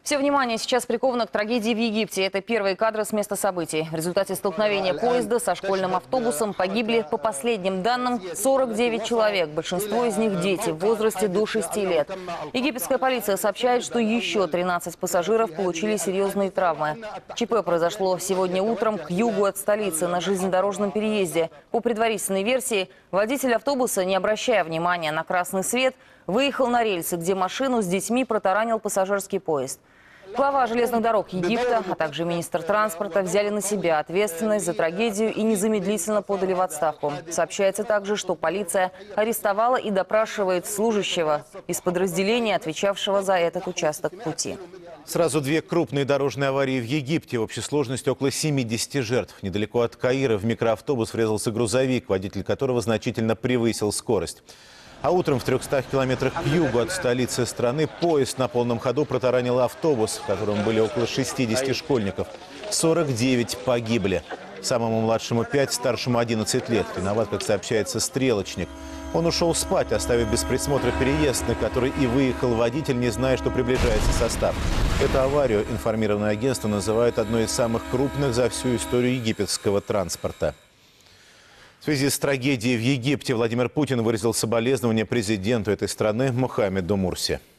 Все внимание сейчас приковано к трагедии в Египте. Это первые кадры с места событий. В результате столкновения поезда со школьным автобусом погибли, по последним данным, 49 человек. Большинство из них дети в возрасте до 6 лет. Египетская полиция сообщает, что еще 13 пассажиров получили серьезные травмы. ЧП произошло сегодня утром к югу от столицы на железнодорожном переезде. По предварительной версии, водитель автобуса, не обращая внимания на красный свет, выехал на рельсы, где машину с детьми протаранил пассажирский поезд. Глава железных дорог Египта, а также министр транспорта взяли на себя ответственность за трагедию и незамедлительно подали в отставку. Сообщается также, что полиция арестовала и допрашивает служащего из подразделения, отвечавшего за этот участок пути. Сразу две крупные дорожные аварии в Египте. В общей сложности около 70 жертв. Недалеко от Каира в микроавтобус врезался грузовик, водитель которого значительно превысил скорость. А утром в 300 километрах к югу от столицы страны поезд на полном ходу протаранил автобус, в котором были около 60 школьников. 49 погибли. Самому младшему 5, старшему 11 лет. Виноват, как сообщается, стрелочник. Он ушел спать, оставив без присмотра переезд, на который и выехал водитель, не зная, что приближается состав. Эту аварию информированное агентство называет одной из самых крупных за всю историю египетского транспорта. В связи с трагедией в Египте Владимир Путин выразил соболезнования президенту этой страны Мухаммеду Мурси.